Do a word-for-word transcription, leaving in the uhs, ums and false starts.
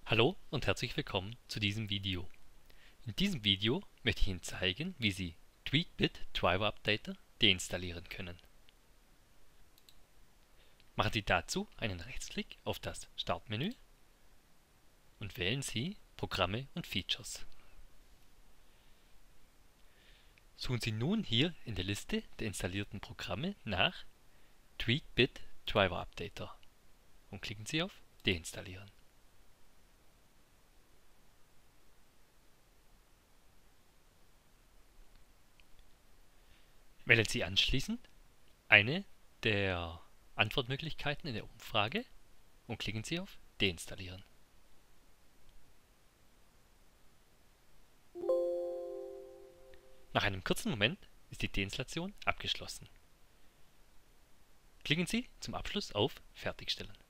Hallo und herzlich willkommen zu diesem Video. In diesem Video möchte ich Ihnen zeigen, wie Sie Tweakbit Driver Updater deinstallieren können. Machen Sie dazu einen Rechtsklick auf das Startmenü und wählen Sie Programme und Features. Suchen Sie nun hier in der Liste der installierten Programme nach Tweakbit Driver Updater und klicken Sie auf Deinstallieren. Wählen Sie anschließend eine der Antwortmöglichkeiten in der Umfrage und klicken Sie auf Deinstallieren. Nach einem kurzen Moment ist die Deinstallation abgeschlossen. Klicken Sie zum Abschluss auf Fertigstellen.